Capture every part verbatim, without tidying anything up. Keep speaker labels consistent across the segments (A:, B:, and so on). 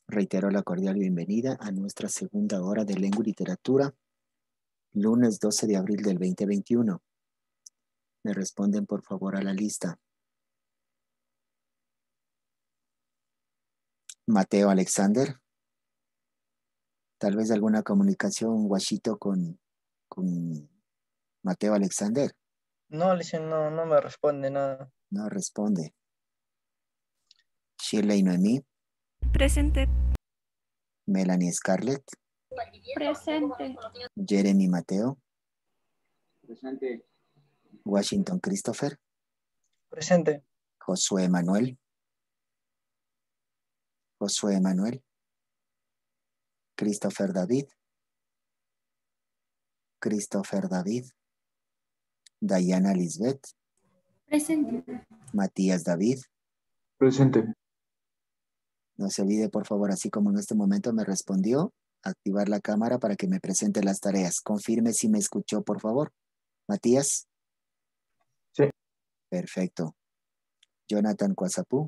A: Reitero la cordial bienvenida a nuestra segunda hora de Lengua y Literatura, lunes doce de abril del veinte veintiuno. Me responden por favor a la lista. Mateo Alexander. Tal vez alguna comunicación, Guachito, con, con Mateo Alexander.
B: No, Licen, no, no me responde nada.
A: No responde. Shirley Noemí.
C: Presente.
A: Melanie Scarlett.
C: Presente.
A: Jeremy Mateo.
D: Presente.
A: Washington Christopher.
B: Presente.
A: Josué Manuel. Josué Manuel. Christopher David. Christopher David. Diana Lisbeth.
C: Presente.
A: Matías David.
D: Presente.
A: No se olvide, por favor, así como en este momento me respondió, activar la cámara para que me presente las tareas. Confirme si me escuchó, por favor. Matías.
D: Sí.
A: Perfecto. Jonathan Cuazapú.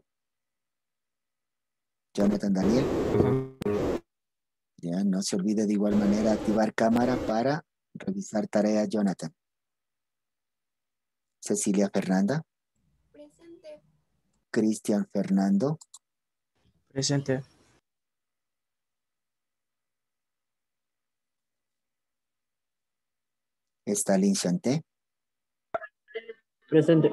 A: Jonathan Daniel. Ya, no se olvide de igual manera activar cámara para revisar tareas, Jonathan. Cecilia Fernanda.
C: Presente.
A: Cristian Fernando.
E: Presente.
A: Stalin Chanté.
E: Presente.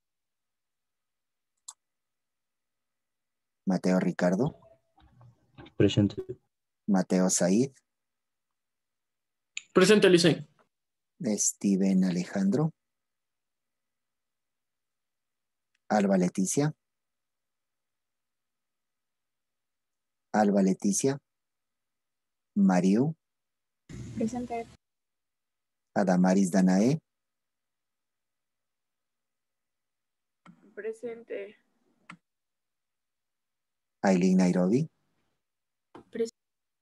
A: Mateo Ricardo.
E: Presente.
A: Mateo Said.
E: Presente, Licen.
A: Steven Alejandro. Alba Leticia. Alba Leticia. Mariu.
C: Presente.
A: Adamaris Danae.
C: Presente.
A: Aileen Nairobi.
C: Presente.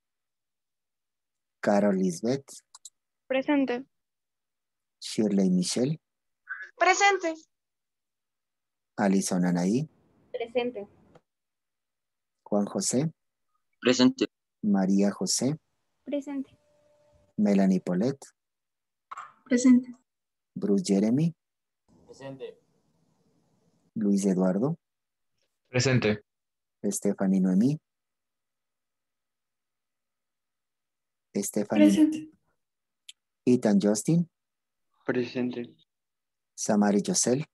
A: Carol Lisbeth.
C: Presente.
A: Shirley Michelle.
C: Presente.
A: Alison Anaí.
C: Presente.
A: Juan José.
D: Presente.
A: María José.
C: Presente.
A: Melanie Paulette.
C: Presente.
A: Bruce Jeremy.
E: Presente.
A: Luis Eduardo.
F: Presente.
A: Stephanie Noemí. Stephanie.
C: Presente.
A: Ethan Justin.
D: Presente.
A: Samari Yosel.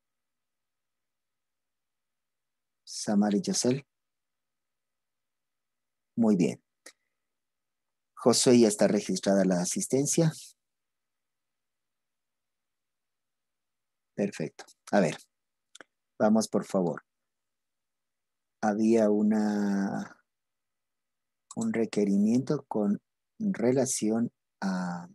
A: Samari Yosel. Muy bien. Josué, ya está registrada la asistencia. Perfecto. A ver, vamos por favor. Había una, un requerimiento con relación a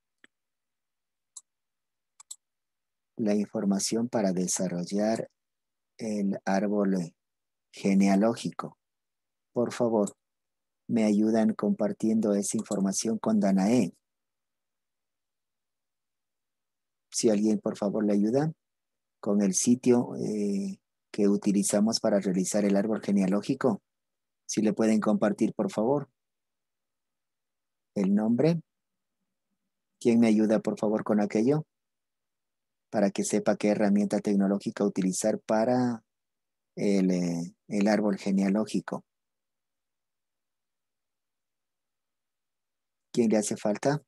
A: la información para desarrollar el árbol genealógico. Por favor, me ayudan compartiendo esa información con Danae. Si alguien, por favor, le ayuda con el sitio eh, que utilizamos para realizar el árbol genealógico. Si le pueden compartir, por favor. El nombre. ¿Quién me ayuda, por favor, con aquello? Para que sepa qué herramienta tecnológica utilizar para el, eh, el árbol genealógico. ¿Quién le hace falta?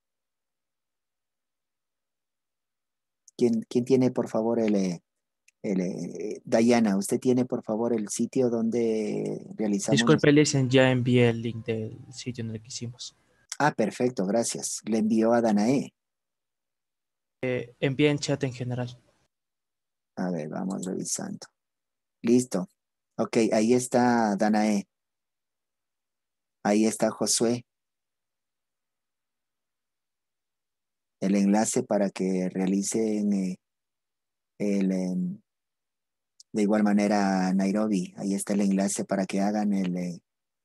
A: ¿Quién, quién tiene, por favor, el... el eh, Diana, ¿usted tiene, por favor, el sitio donde realizamos...
E: Disculpe, Licen, ya envié el link del sitio en el que hicimos.
A: Ah, perfecto, gracias. Le envió a Danae.
E: Eh, envié en chat en general.
A: A ver, vamos revisando. Listo. Ok, ahí está Danae. Ahí está Josué. El enlace para que realicen eh, el... Eh, de igual manera, Nairobi. Ahí está el enlace para que hagan el... Eh,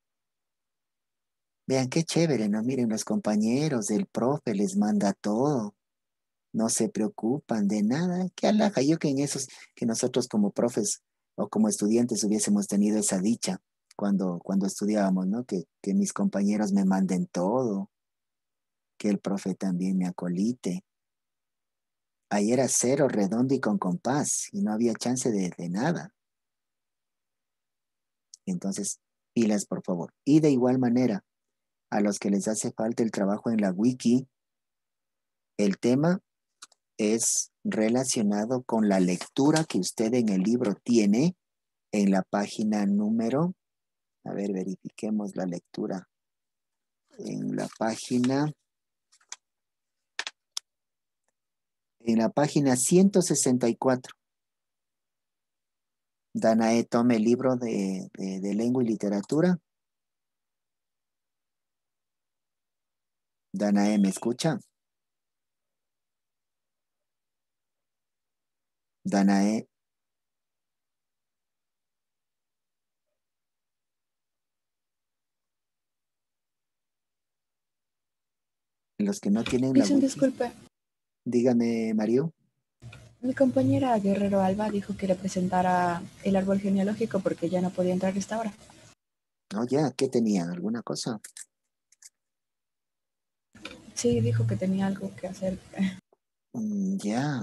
A: vean qué chévere, ¿no? Miren, los compañeros del profe les manda todo. No se preocupan de nada. Qué alhaja. Yo que en esos, que nosotros como profes o como estudiantes hubiésemos tenido esa dicha cuando, cuando estudiábamos, ¿no? Que, que mis compañeros me manden todo, que el profe también me acolite. Ahí era cero, redondo y con compás, y no había chance de, de nada. Entonces, pilas, por favor. Y de igual manera, a los que les hace falta el trabajo en la wiki, el tema es relacionado con la lectura que usted en el libro tiene en la página número, a ver, verifiquemos la lectura. En la página, en la página ciento sesenta y cuatro. Danae, tome el libro de, de, de lengua y literatura. Danae, ¿me escucha? Danae. Los que no tienen la
G: Dicen,
A: wiki.
G: disculpe,
A: Dígame, Mario.
G: mi compañera Guerrero Alba dijo que le presentara el árbol genealógico porque ya no podía entrar a esta hora.
A: No, ya, ¿qué tenían? ¿Alguna cosa?
G: Sí, dijo que tenía algo que hacer.
A: Mm, ya.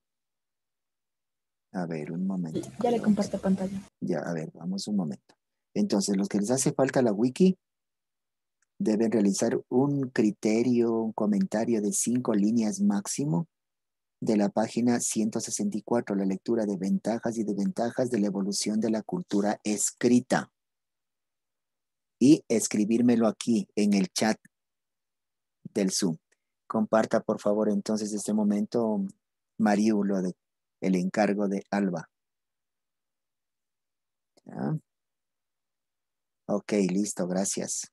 A: A ver, un momento.
G: Ya le comparto pantalla.
A: Ya, a ver, vamos un momento. Entonces, los que les hace falta la wiki deben realizar un criterio, un comentario de cinco líneas máximo de la página ciento sesenta y cuatro, la lectura de ventajas y desventajas de la evolución de la cultura escrita. Y escribírmelo aquí en el chat del Zoom. Comparta, por favor, entonces, este momento, Mariu, lo de el encargo de Alba. ¿Ya? Ok, listo, gracias.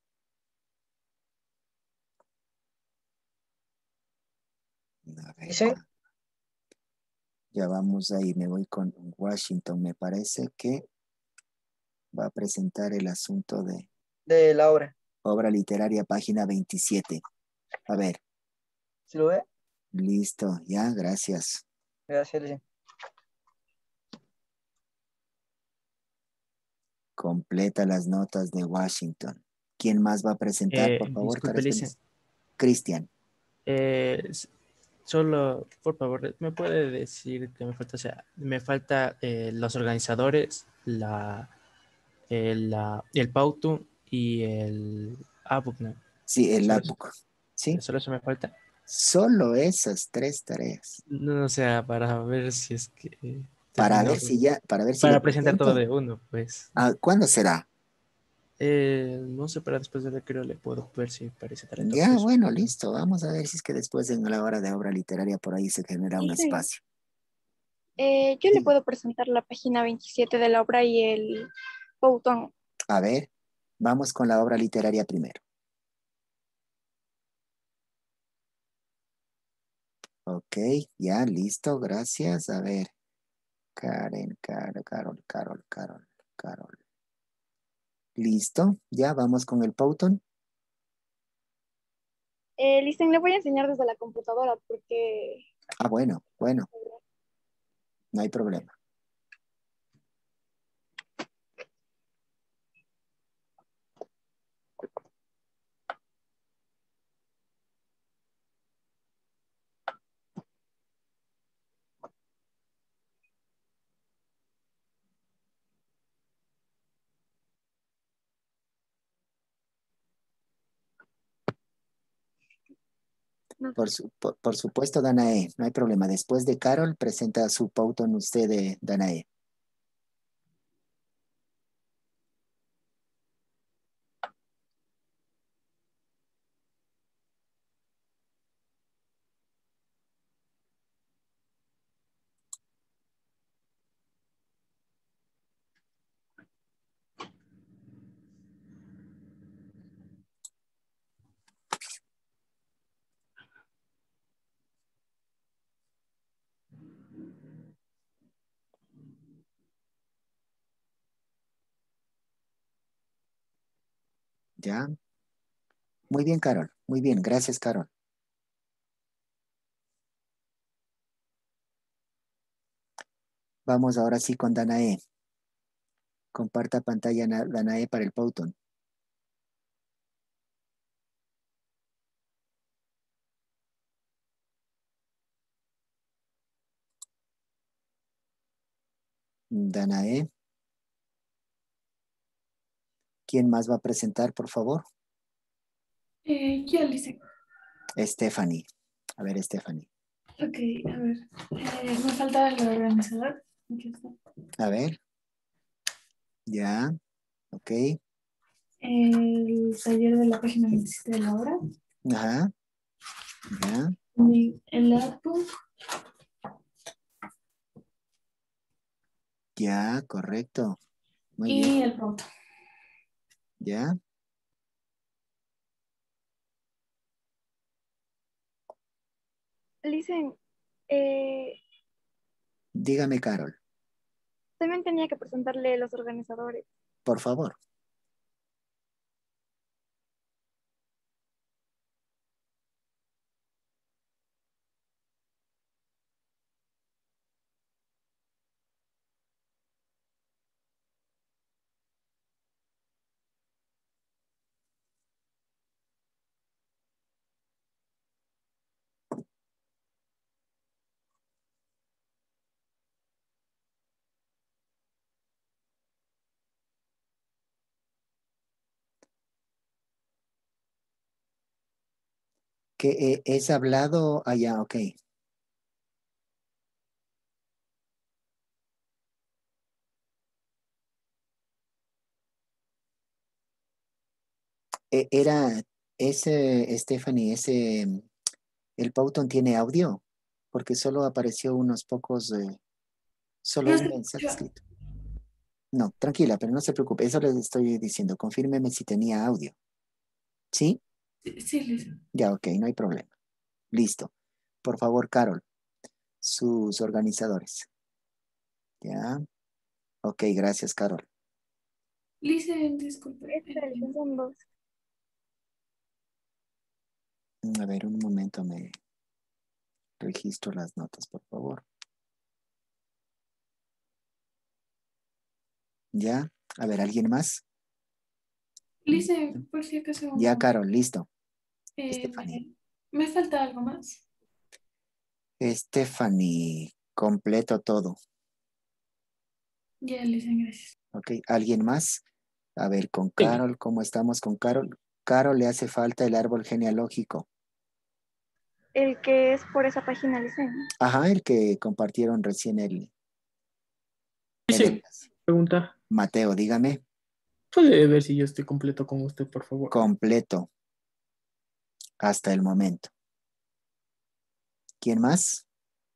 A: A ver,
B: ¿Sí?
A: ya vamos ahí, me voy con Washington. Me parece que va a presentar el asunto de
B: De la obra.
A: obra literaria, página veintisiete. A ver.
B: ¿Sí lo ve?
A: Listo, ya, gracias.
B: Gracias, Licen.
A: Completa las notas de Washington. ¿Quién más va a presentar,
E: Eh,
A: por favor?
E: disculpe, Licen.
A: Cristian.
E: Eh, s- solo, por favor, ¿me puede decir qué me falta? O sea, me falta eh, los organizadores, la, el, la, el Pautu y el ABUC, ¿no?
A: Sí, el
E: Solo eso,
A: Lapbook. Sí,
E: solo eso me falta.
A: solo esas tres tareas.
E: No, o sea, para ver si es que
A: Para
E: termino,
A: ver si ya, para ver si le
E: para presentar todo
A: presento.
E: de uno, pues.
A: Ah, ¿cuándo será?
E: Eh, no sé, para después de recreo le puedo ver si parece talentoso
A: Ya,
E: eso.
A: bueno, listo. Vamos a ver si es que después en la hora de obra literaria por ahí se genera un
C: Dicen,
A: espacio.
C: eh, yo le
A: Sí.
C: puedo presentar la página veintisiete de la obra y el botón.
A: A ver, vamos con la obra literaria primero. Ok, ya, listo, gracias. A ver, Karen, Carol, Carol, Carol, Carol, Carol. Listo, ya vamos con el Powton.
C: Eh, Listen, le voy a enseñar desde la computadora porque...
A: Ah, bueno, bueno, no hay problema.
C: No.
A: Por, su- por, por supuesto, Danae, no hay problema. Después de Carol, presenta su Powton usted, de Danae. ¿Ya? Muy bien, Carol. Muy bien, gracias, Carol. Vamos ahora sí con Danae. Comparta pantalla, Na- Danae, para el Powton. Danae. ¿Quién más va a presentar, por favor?
H: Eh, yo, Lisa.
A: Stephanie. A ver, Stephanie.
H: Ok, a ver. Eh, me falta el organizador. Aquí está.
A: A ver. Ya. Ok.
H: El taller de la página veintisiete de la obra.
A: Ajá. Ya.
H: Y el artbook.
A: Ya, correcto. Muy
H: Y
A: bien.
H: el pronto.
A: Ya.
C: Listen, eh,
A: Dígame, Carol,
C: también tenía que presentarle los organizadores.
A: por favor. ¿Qué eh, es hablado allá? Ok. E- Era ese, Stephanie, ese, mm, el Powton tiene audio, porque solo apareció unos pocos, eh, solo
H: No
A: un
H: se
A: mensaje
H: escucha.
A: escrito. No, tranquila, pero no se preocupe, eso les estoy diciendo. Confírmeme si tenía audio. ¿Sí?
H: Sí, sí, Lisa.
A: Ya, ok, no hay problema. Listo. Por favor, Carol, sus organizadores. Ya. Ok, gracias, Carol.
H: Lisa, disculpe.
C: Espera,
H: Eh,
C: son dos.
A: Mm, A ver, un momento, me registro las notas, por favor. Ya. A ver, ¿alguien más?
H: Lisa, por si acaso.
A: Ya, Carol, listo.
H: eh,
A: Stephanie.
H: me, me falta algo más.
A: Stephanie, completo todo.
H: Ya, Lisa, gracias.
A: Ok, ¿alguien más? A ver, con
E: Sí.
A: Carol, ¿cómo estamos con Carol? Carol, le hace falta el árbol genealógico.
C: El que es por esa página, Listen.
A: Ajá, el que compartieron recién el, el
I: Sí,
A: enlace.
I: pregunta.
A: Mateo, dígame.
I: ¿Puede ver si yo estoy completo con usted, por favor?
A: Completo. Hasta el momento. ¿Quién más?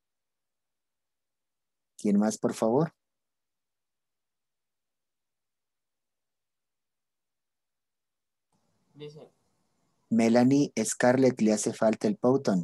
A: ¿Quién más, por favor?
E: Dice,
A: Melanie Scarlett, le hace falta el Powton.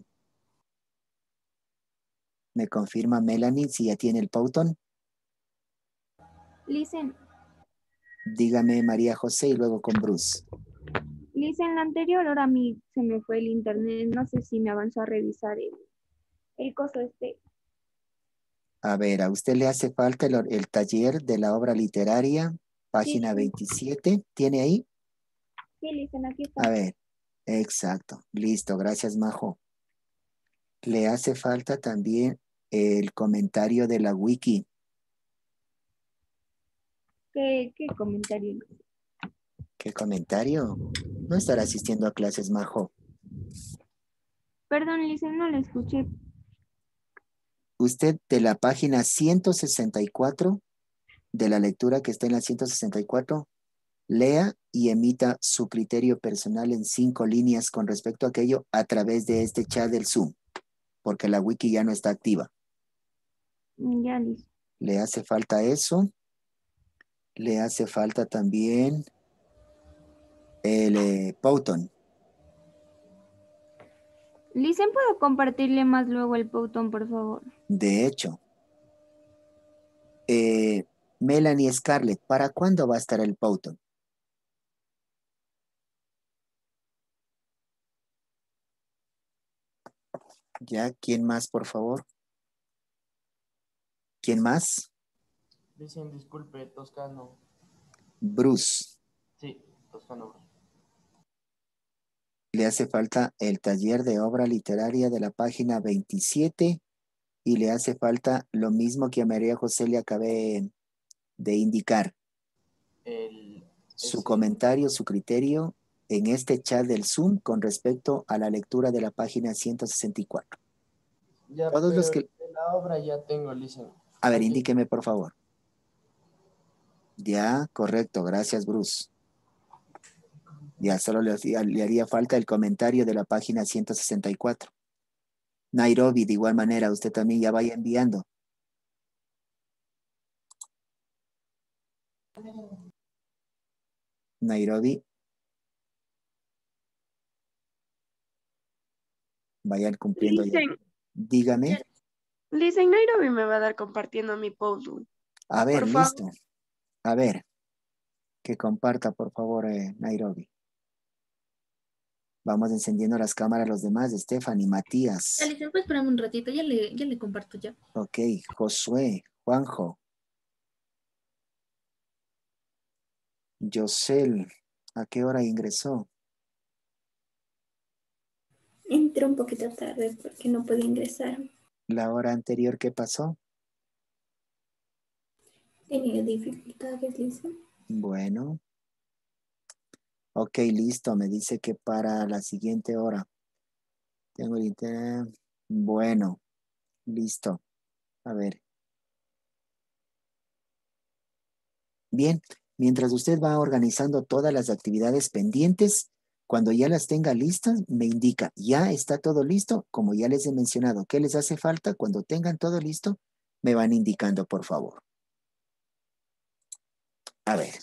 A: ¿Me confirma Melanie si ya tiene el Powton?
J: Listen,
A: Dígame María José y luego con Bruce.
J: listen, la anterior hora a mí se me fue el internet, no sé si me avanzó a revisar el, el coso este.
A: A ver, a usted le hace falta el, el taller de la obra literaria, página
J: Sí,
A: veintisiete. ¿Tiene ahí?
J: sí, listen, aquí está.
A: A ver, exacto. Listo, gracias, Majo. Le hace falta también el comentario de la wiki.
J: ¿Qué, qué comentario?
A: ¿Qué comentario? No estará asistiendo a clases, Majo.
J: Perdón, listen, no lo escuché.
A: Usted de la página ciento sesenta y cuatro, de la lectura que está en la ciento sesenta y cuatro, lea y emita su criterio personal en cinco líneas con respecto a aquello a través de este chat del Zoom, porque la wiki ya no está activa.
J: Ya, listen.
A: Le hace falta eso. Le hace falta también el eh, Powton.
J: Listen, ¿puedo compartirle más luego el Powton, por favor?
A: De hecho, eh, Melanie Scarlett, ¿para cuándo va a estar el Powton? Ya, ¿quién más, por favor? ¿Quién más?
E: dicen, disculpe, Toscano.
A: Bruce.
E: Sí, Toscano Bruce.
A: Le hace falta el taller de obra literaria de la página veintisiete y le hace falta lo mismo que a María José le acabé de indicar.
E: El,
A: Su
E: ese-
A: comentario, su criterio en este chat del Zoom con respecto a la lectura de la página ciento sesenta y cuatro.
E: Ya,
A: Todos
E: pero
A: los que...
E: de la obra ya tengo, listen.
A: A ver,
E: Aquí.
A: indíqueme por favor. Ya, correcto, gracias Bruce. Ya, solo le, hacía- le haría falta el comentario de la página ciento sesenta y cuatro. Nairobi, de igual manera, usted también ya vaya enviando. Nairobi. Vayan cumpliendo ya.
K: Listen,
A: Dígame.
K: listen, Nairobi me va a dar compartiendo mi post.
A: A ver,
K: Por favor.
A: listo. A ver. Que comparta, por favor, eh, Nairobi. Vamos encendiendo las cámaras los demás. Stephanie, Matías.
L: Alicia, pues esperame un ratito, ya le, ya le comparto ya.
A: Ok, Josué, Juanjo. Yosel, ¿a qué hora ingresó?
M: Entré un poquito tarde porque no podía ingresar.
A: ¿La hora anterior qué pasó?
M: Tenía dificultades, Lisa.
A: Bueno. Ok, listo. Me dice que para la siguiente hora. Tengo el internet. Bueno, listo. A ver. Bien, mientras usted va organizando todas las actividades pendientes, cuando ya las tenga listas, me indica, ya está todo listo, como ya les he mencionado, ¿qué les hace falta? Cuando tengan todo listo, me van indicando, por favor. A ver.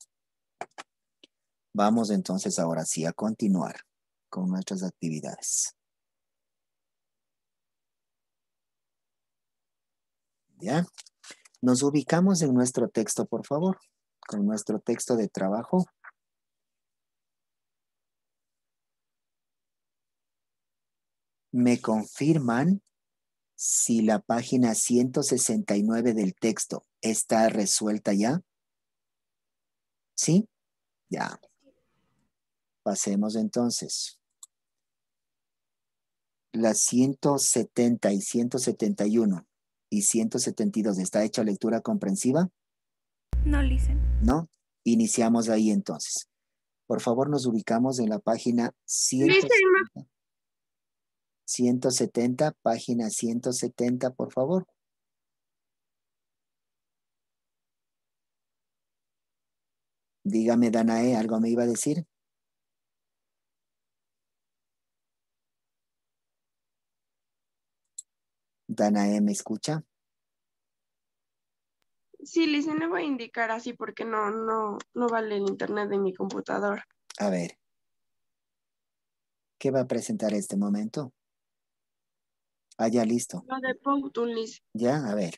A: Vamos entonces ahora sí a continuar con nuestras actividades. ¿Ya? Nos ubicamos en nuestro texto, por favor, con nuestro texto de trabajo. Me confirman si la página ciento sesenta y nueve del texto está resuelta ya. ¿Sí? Ya. Pasemos entonces. Las ciento setenta y ciento setenta y uno y ciento setenta y dos, ¿está hecha lectura comprensiva?
J: No, listen.
A: ¿No? Iniciamos ahí entonces. Por favor, nos ubicamos en la página ciento setenta. ciento setenta, página ciento setenta, por favor. Dígame, Danae, ¿algo me iba a decir? Danae, ¿me escucha?
K: Sí, listen, le voy a indicar así porque no, no, no vale el internet de mi computador.
A: A ver. ¿Qué va a presentar este momento? Ah, ya, listo.
K: Lo de Powtoon, listen.
A: Ya, a ver.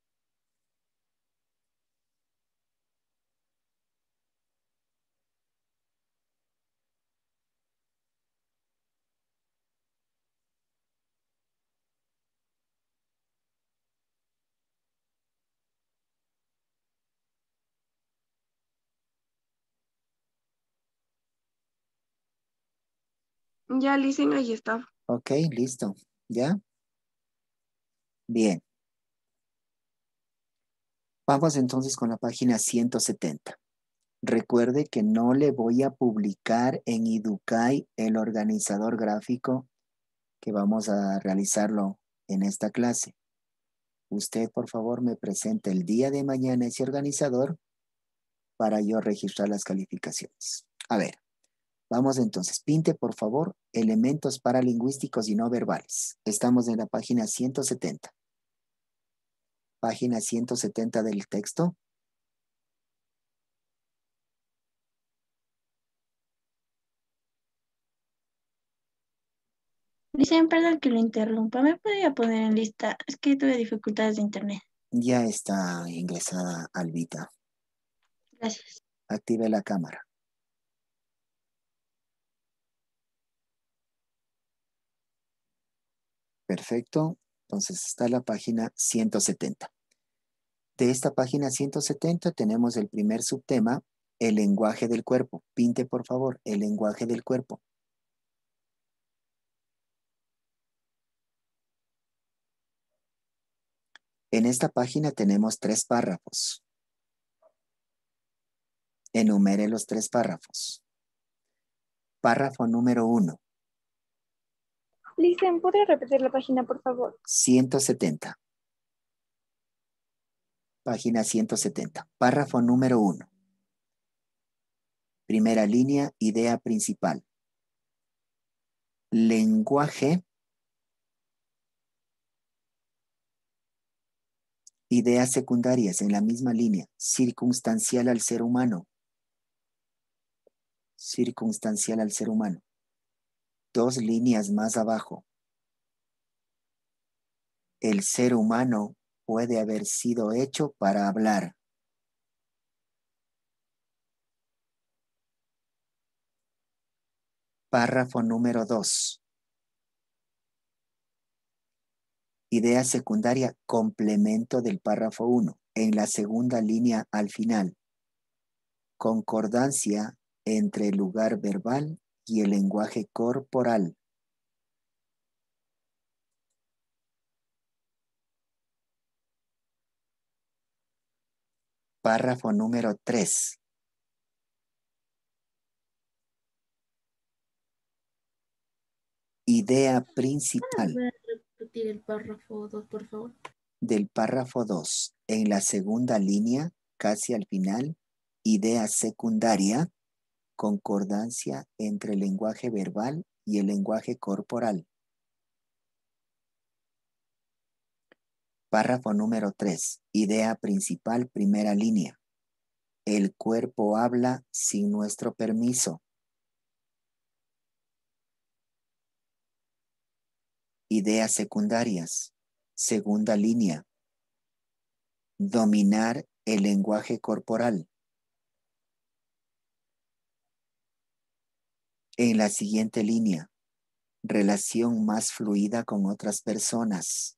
K: Ya, listen, ahí está.
A: Ok, listo. ¿Ya? Bien. Vamos entonces con la página ciento setenta. Recuerde que no le voy a publicar en Educay el organizador gráfico que vamos a realizarlo en esta clase. Usted, por favor, me presente el día de mañana ese organizador para yo registrar las calificaciones. A ver, vamos entonces. Pinte, por favor, elementos paralingüísticos y no verbales. Estamos en la página ciento setenta. Página ciento setenta del texto.
M: Dicen, perdón que lo interrumpa, ¿me podría poner en lista? Es que tuve dificultades de internet.
A: Ya está ingresada Albita.
M: Gracias.
A: Active la cámara. Perfecto. Entonces está la página ciento setenta. De esta página ciento setenta tenemos el primer subtema El lenguaje del cuerpo. Pinte, por favor, el lenguaje del cuerpo. En esta página tenemos tres párrafos. Enumere los tres párrafos. Párrafo número uno.
C: Listen, ¿podría repetir la página, por favor?
A: ciento setenta. Página ciento setenta. Párrafo número uno. Primera línea, idea principal. Lenguaje. Ideas secundarias en la misma línea. Circunstancial al ser humano. Circunstancial al ser humano. Dos líneas más abajo. El ser humano puede haber sido hecho para hablar. Párrafo número dos. Idea secundaria, complemento del párrafo uno. En la segunda línea al final. Concordancia entre el lugar verbal y el lenguaje corporal. Párrafo número tres. Idea principal.
L: ¿Puede repetir el párrafo dos, por favor?
A: Del párrafo dos. En la segunda línea, casi al final, idea secundaria, concordancia entre el lenguaje verbal y el lenguaje corporal. Párrafo número tres. Idea principal, primera línea. El cuerpo habla sin nuestro permiso. Ideas secundarias. Segunda línea. Dominar el lenguaje corporal. En la siguiente línea. Relación más fluida con otras personas.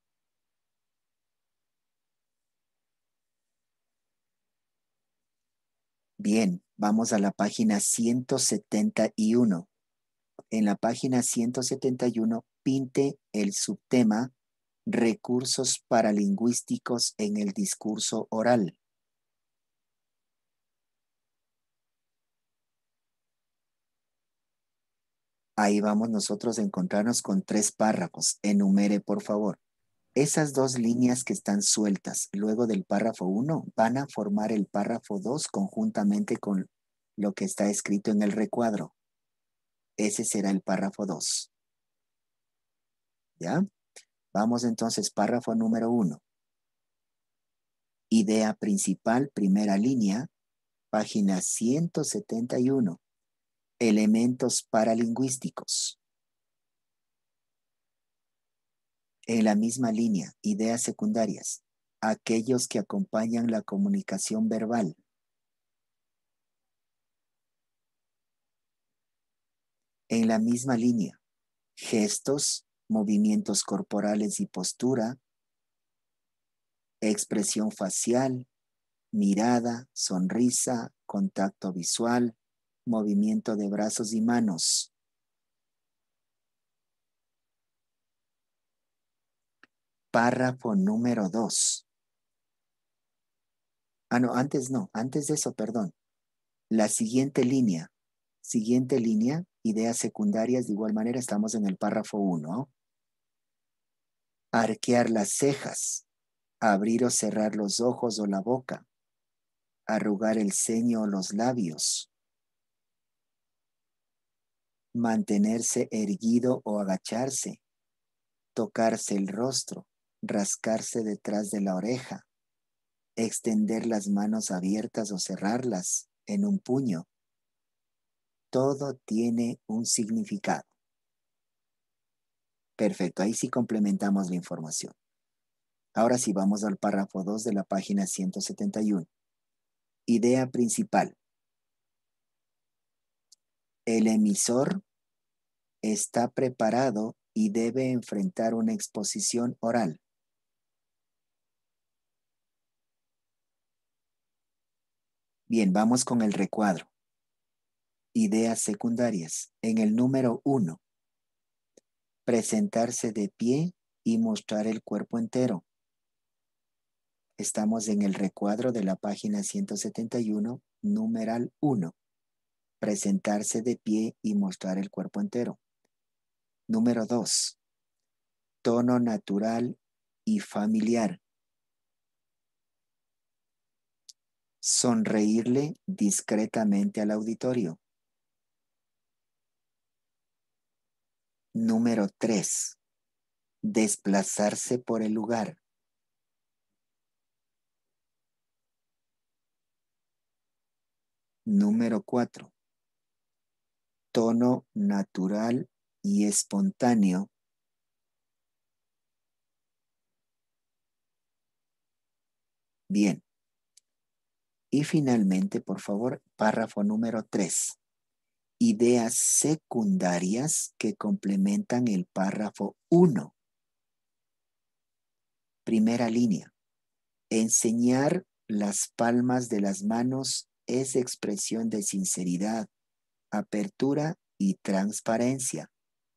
A: Bien, vamos a la página ciento setenta y uno. En la página ciento setenta y uno, pinte el subtema Recursos paralingüísticos en el discurso oral. Ahí vamos nosotros a encontrarnos con tres párrafos. Enumere, por favor. Esas dos líneas que están sueltas luego del párrafo uno van a formar el párrafo dos conjuntamente con lo que está escrito en el recuadro. Ese será el párrafo dos. ¿Ya? Vamos entonces, párrafo número uno. Idea principal, primera línea, página ciento setenta y uno. Elementos paralingüísticos. En la misma línea, ideas secundarias, aquellos que acompañan la comunicación verbal. En la misma línea, gestos, movimientos corporales y postura, expresión facial, mirada, sonrisa, contacto visual, movimiento de brazos y manos. Párrafo número dos. Ah, no, antes no, antes de eso, perdón. La siguiente línea, siguiente línea, ideas secundarias, de igual manera estamos en el párrafo uno. Arquear las cejas, abrir o cerrar los ojos o la boca, arrugar el ceño o los labios, mantenerse erguido o agacharse, tocarse el rostro, rascarse detrás de la oreja, extender las manos abiertas o cerrarlas en un puño. Todo tiene un significado. Perfecto, ahí sí complementamos la información. Ahora sí vamos al párrafo dos de la página ciento setenta y uno. Idea principal. El emisor está preparado y debe enfrentar una exposición oral. Bien, vamos con el recuadro. Ideas secundarias. En el número uno, presentarse de pie y mostrar el cuerpo entero. Estamos en el recuadro de la página ciento setenta y uno, numeral uno. Presentarse de pie y mostrar el cuerpo entero. Número dos, tono natural y familiar. Sonreírle discretamente al auditorio. Número tres, desplazarse por el lugar. Número cuatro, tono natural y espontáneo. Bien. Y finalmente, por favor, párrafo número tres. Ideas secundarias que complementan el párrafo uno. Primera línea. Enseñar las palmas de las manos es expresión de sinceridad, apertura y transparencia.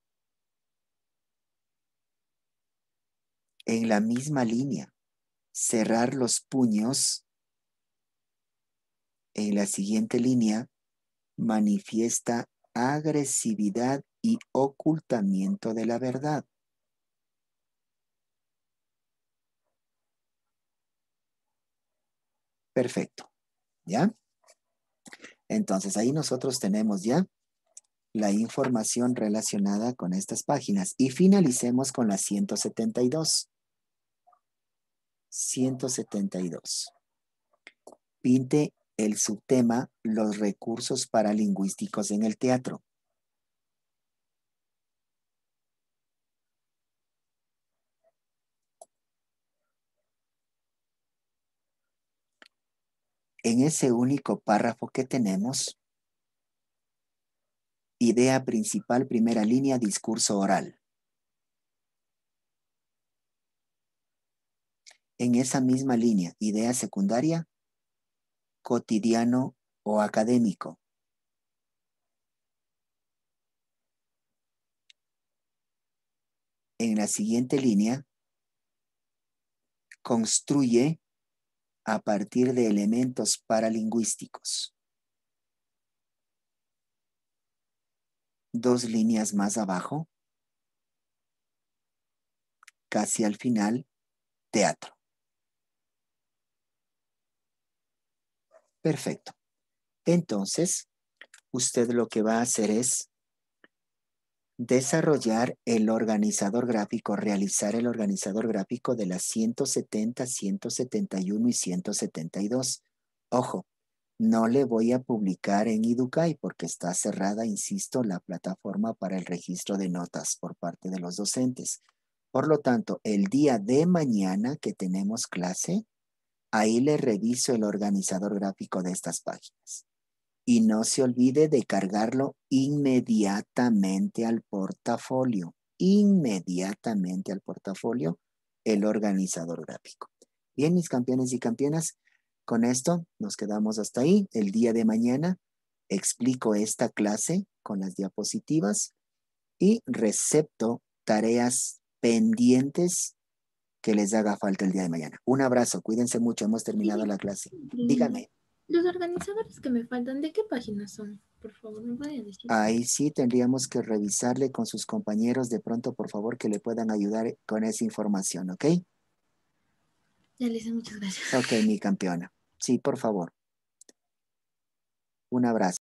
A: En la misma línea, cerrar los puños. En la siguiente línea, manifiesta agresividad y ocultamiento de la verdad. Perfecto. ¿Ya? Entonces ahí nosotros tenemos ya la información relacionada con estas páginas. Y finalicemos con la ciento setenta y dos. ciento setenta y dos. Pinte el subtema Los recursos paralingüísticos en el teatro. En ese único párrafo que tenemos, idea principal, primera línea, discurso oral. En esa misma línea, idea secundaria, cotidiano o académico. En la siguiente línea, construye a partir de elementos paralingüísticos. Dos líneas más abajo, casi al final, teatro. Perfecto. Entonces, usted lo que va a hacer es desarrollar el organizador gráfico, realizar el organizador gráfico de las ciento setenta, ciento setenta y uno y ciento setenta y dos. Ojo, no le voy a publicar en Educay porque está cerrada, insisto, la plataforma para el registro de notas por parte de los docentes. Por lo tanto, el día de mañana que tenemos clase, ahí le reviso el organizador gráfico de estas páginas. Y no se olvide de cargarlo inmediatamente al portafolio. Inmediatamente al portafolio el organizador gráfico. Bien, mis campeones y campeonas, con esto nos quedamos hasta ahí. El día de mañana explico esta clase con las diapositivas y recepto tareas pendientes que les haga falta el día de mañana. Un abrazo, cuídense mucho, hemos terminado la clase. Díganme.
L: Los organizadores que me faltan, ¿de qué páginas son? Por favor, me pueden decir.
A: Ahí sí tendríamos que revisarle con sus compañeros de pronto, por favor, que le puedan ayudar con esa información, ¿ok?
L: Ya les muchas gracias.
A: Ok, mi campeona. Sí, por favor. Un abrazo.